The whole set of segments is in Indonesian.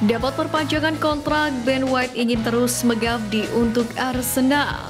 Dapat perpanjangan kontrak, Ben White ingin terus mengabdi untuk Arsenal.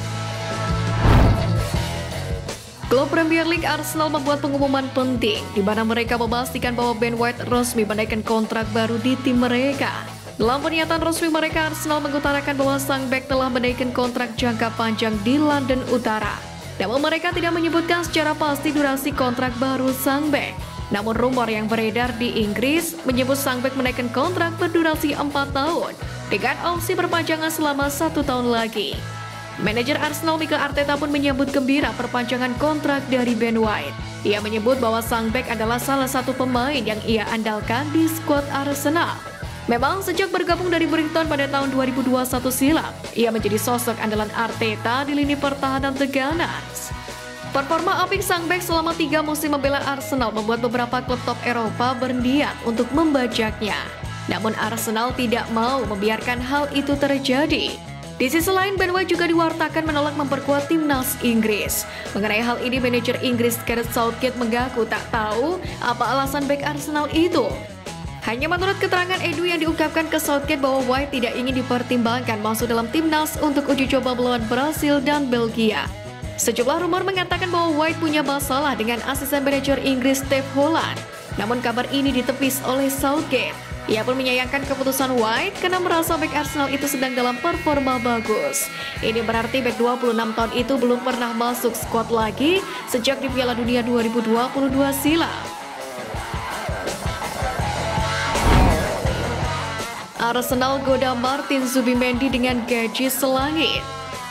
Klub Premier League Arsenal membuat pengumuman penting di mana mereka memastikan bahwa Ben White resmi menaikkan kontrak baru di tim mereka. Dalam pernyataan resmi mereka, Arsenal mengutarakan bahwa sang bek telah menaikkan kontrak jangka panjang di London Utara. Namun mereka tidak menyebutkan secara pasti durasi kontrak baru sang bek. Namun rumor yang beredar di Inggris menyebut sang bek menaikkan kontrak berdurasi 4 tahun dengan opsi perpanjangan selama 1 tahun lagi. Manajer Arsenal Mikel Arteta pun menyambut gembira perpanjangan kontrak dari Ben White. Ia menyebut bahwa sang bek adalah salah satu pemain yang ia andalkan di skuad Arsenal. Memang sejak bergabung dari Brighton pada tahun 2021 silam, ia menjadi sosok andalan Arteta di lini pertahanan The Gunners. Performa apik sang bek selama 3 musim membela Arsenal membuat beberapa klub top Eropa berniat untuk membajaknya. Namun Arsenal tidak mau membiarkan hal itu terjadi. Di sisi lain, Ben White juga diwartakan menolak memperkuat timnas Inggris. Mengenai hal ini, manajer Inggris Gareth Southgate mengaku tak tahu apa alasan bek Arsenal itu. Hanya menurut keterangan Edu yang diungkapkan ke Southgate bahwa White tidak ingin dipertimbangkan masuk dalam timnas untuk uji coba melawan Brasil dan Belgia. Sejumlah rumor mengatakan bahwa White punya masalah dengan asisten manajer Inggris Steve Holland. Namun kabar ini ditepis oleh Southgate. Ia pun menyayangkan keputusan White karena merasa bek Arsenal itu sedang dalam performa bagus. Ini berarti bek 26 tahun itu belum pernah masuk skuad lagi sejak di Piala Dunia 2022 silam. Arsenal goda Martin Zubimendi dengan gaji selangit.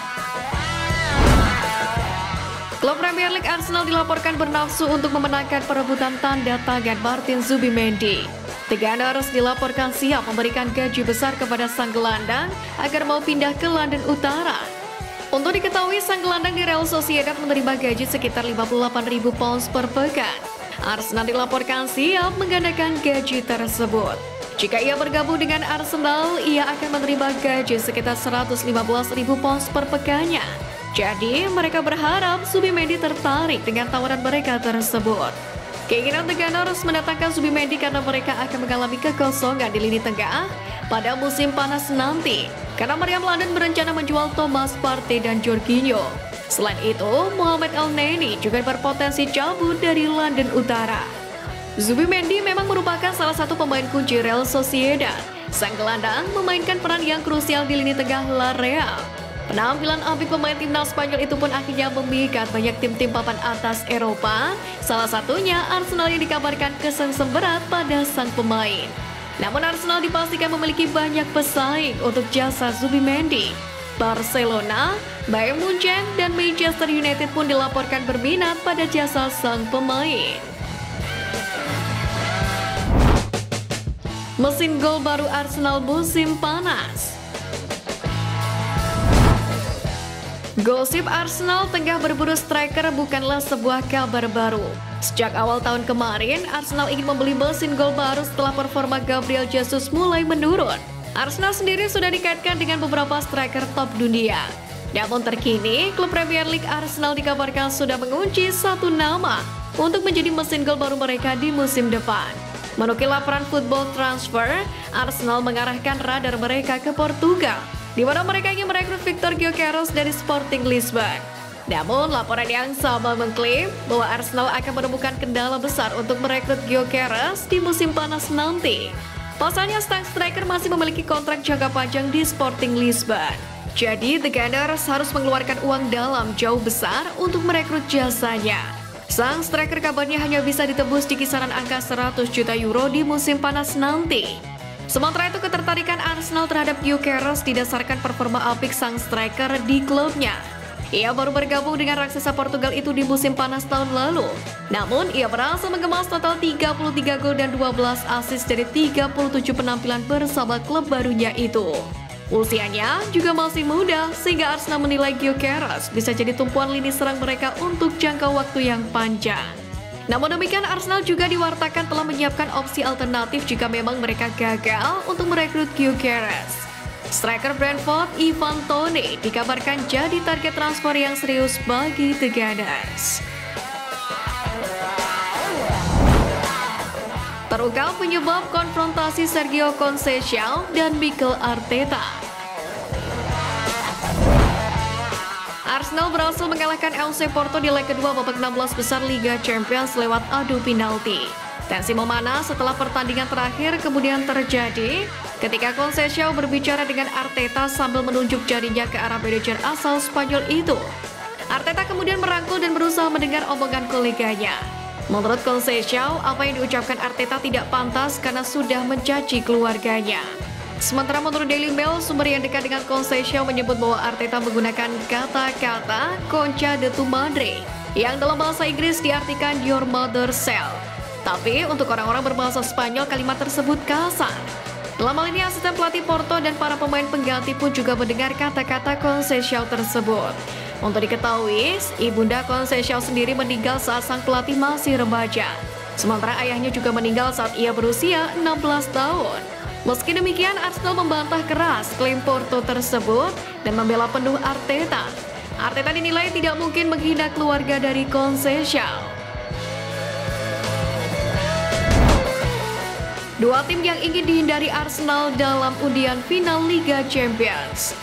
Klub Premier League Arsenal dilaporkan bernafsu untuk memenangkan perebutan tanda tangan Martin Zubimendi. The Gunners dilaporkan siap memberikan gaji besar kepada sang gelandang agar mau pindah ke London Utara. Untuk diketahui, sang gelandang di Real Sociedad menerima gaji sekitar 58.000 pounds per pekan. Arsenal dilaporkan siap menggandakan gaji tersebut. Jika ia bergabung dengan Arsenal, ia akan menerima gaji sekitar 115.000 pounds per pekannya. Jadi, mereka berharap Zubimendi tertarik dengan tawaran mereka tersebut. Keinginan The Gunners mendatangkan Zubimendi karena mereka akan mengalami kekosongan di lini tengah pada musim panas nanti. Karena Meriam London berencana menjual Thomas Partey dan Jorginho. Selain itu, Mohamed Elneny juga berpotensi cabut dari London Utara. Zubimendi memang merupakan salah satu pemain kunci Real Sociedad. Sang gelandang memainkan peran yang krusial di lini tengah La Real. Penampilan apik pemain timnas Spanyol itu pun akhirnya memikat banyak tim-tim papan atas Eropa, salah satunya Arsenal yang dikabarkan kesengsem berat pada sang pemain. Namun Arsenal dipastikan memiliki banyak pesaing untuk jasa Zubimendi. Barcelona, Bayern Munchen, dan Manchester United pun dilaporkan berminat pada jasa sang pemain. Mesin gol baru Arsenal musim panas. Gosip Arsenal tengah berburu striker bukanlah sebuah kabar baru. Sejak awal tahun kemarin, Arsenal ingin membeli mesin gol baru setelah performa Gabriel Jesus mulai menurun. Arsenal sendiri sudah dikaitkan dengan beberapa striker top dunia. Namun terkini, klub Premier League Arsenal dikabarkan sudah mengunci satu nama untuk menjadi mesin gol baru mereka di musim depan. Menukil laporan Football Transfer, Arsenal mengarahkan radar mereka ke Portugal, di mana mereka ingin merekrut Victor Gyökeres dari Sporting Lisbon. Namun, laporan yang sama mengklaim bahwa Arsenal akan menemukan kendala besar untuk merekrut Gyökeres di musim panas nanti. Pasalnya, sang striker masih memiliki kontrak jangka panjang di Sporting Lisbon. Jadi, The Gunners harus mengeluarkan uang dalam jauh besar untuk merekrut jasanya. Sang striker kabarnya hanya bisa ditebus di kisaran angka 100 juta euro di musim panas nanti. Sementara itu, ketertarikan Arsenal terhadap Gyökeres didasarkan performa apik sang striker di klubnya. Ia baru bergabung dengan raksasa Portugal itu di musim panas tahun lalu. Namun, ia berhasil mengemas total 33 gol dan 12 assist dari 37 penampilan bersama klub barunya itu. Usianya juga masih muda, sehingga Arsenal menilai Gyökeres bisa jadi tumpuan lini serang mereka untuk jangka waktu yang panjang. Namun demikian, Arsenal juga diwartakan telah menyiapkan opsi alternatif jika memang mereka gagal untuk merekrut Gyökeres. Striker Brentford Ivan Toney dikabarkan jadi target transfer yang serius bagi The Gunners. Terungkap penyebab konfrontasi Sergio Conceição dan Mikel Arteta. Arsenal berhasil mengalahkan FC Porto di leg kedua babak 16 besar Liga Champions lewat adu penalti. Tensi memanas setelah pertandingan terakhir kemudian terjadi ketika Conceição berbicara dengan Arteta sambil menunjuk jarinya ke arah manajer asal Spanyol itu. Arteta kemudian merangkul dan berusaha mendengar omongan koleganya. Menurut Conceição, apa yang diucapkan Arteta tidak pantas karena sudah mencaci keluarganya. Sementara menurut Daily Mail, sumber yang dekat dengan Conceição menyebut bahwa Arteta menggunakan kata-kata concha de tu madre, yang dalam bahasa Inggris diartikan your mother cell. Tapi untuk orang-orang berbahasa Spanyol, kalimat tersebut kasar. Dalam hal ini, asisten pelatih Porto dan para pemain pengganti pun juga mendengar kata-kata Conceição tersebut. Untuk diketahui, ibunda Conceição sendiri meninggal saat sang pelatih masih remaja. Sementara ayahnya juga meninggal saat ia berusia 16 tahun. Meski demikian, Arsenal membantah keras klaim Porto tersebut dan membela penuh Arteta. Arteta dinilai tidak mungkin menghina keluarga dari Conceição. Dua tim yang ingin dihindari Arsenal dalam undian final Liga Champions.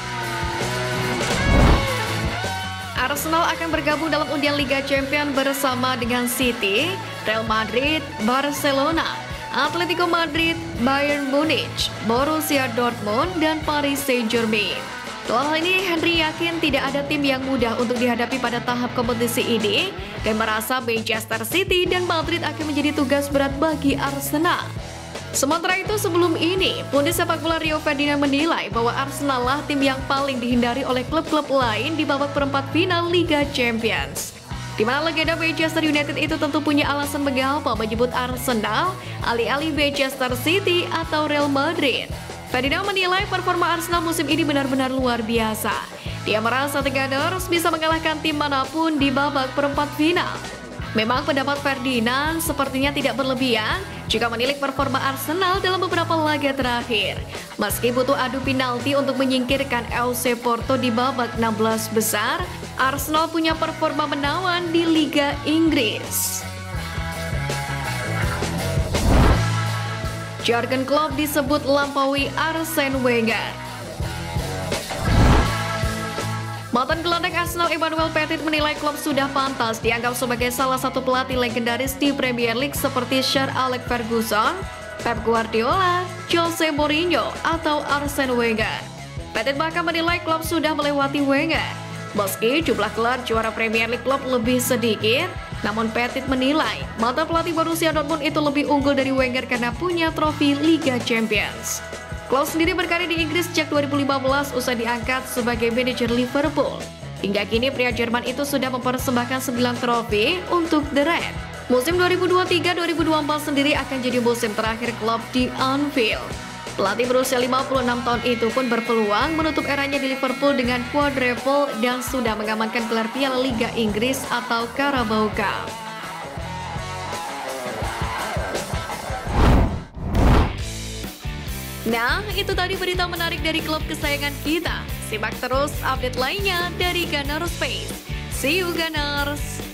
Arsenal akan bergabung dalam undian Liga Champions bersama dengan City, Real Madrid, Barcelona, Atletico Madrid, Bayern Munich, Borussia Dortmund, dan Paris Saint-Germain. Dalam hal ini, Henry yakin tidak ada tim yang mudah untuk dihadapi pada tahap kompetisi ini dan merasa Manchester City dan Madrid akan menjadi tugas berat bagi Arsenal. Sementara itu, sebelum ini, pundit sepak bola Rio Ferdinand menilai bahwa Arsenal lah tim yang paling dihindari oleh klub-klub lain di babak perempat final Liga Champions. Di mana legenda Manchester United itu tentu punya alasan mengapa menyebut Arsenal alih-alih Manchester City atau Real Madrid. Ferdinand menilai performa Arsenal musim ini benar-benar luar biasa. Dia merasa The Gunners bisa mengalahkan tim manapun di babak perempat final. Memang pendapat Ferdinand sepertinya tidak berlebihan jika menilik performa Arsenal dalam beberapa laga terakhir. Meski butuh adu penalti untuk menyingkirkan FC Porto di babak 16 besar, Arsenal punya performa menawan di Liga Inggris. Jurgen Klopp disebut lampaui Arsene Wenger. Mantan gelandang Arsenal Emmanuel Petit menilai Klopp sudah pantas dianggap sebagai salah satu pelatih legendaris di Premier League seperti Sir Alex Ferguson, Pep Guardiola, Jose Mourinho, atau Arsene Wenger. Petit bahkan menilai Klopp sudah melewati Wenger. Meski jumlah gelar juara Premier League Klopp lebih sedikit, namun Petit menilai mantan pelatih Borussia Dortmund itu lebih unggul dari Wenger karena punya trofi Liga Champions. Klopp sendiri berkarir di Inggris sejak 2015 usai diangkat sebagai manajer Liverpool. Hingga kini pria Jerman itu sudah mempersembahkan 9 trofi untuk The Red. Musim 2023-2024 sendiri akan jadi musim terakhir Klopp di Anfield. Pelatih berusia 56 tahun itu pun berpeluang menutup eranya di Liverpool dengan quadruple dan sudah mengamankan gelar Piala Liga Inggris atau Carabao Cup. Nah, itu tadi berita menarik dari klub kesayangan kita. Simak terus update lainnya dari Gunners Space. See you Gunners!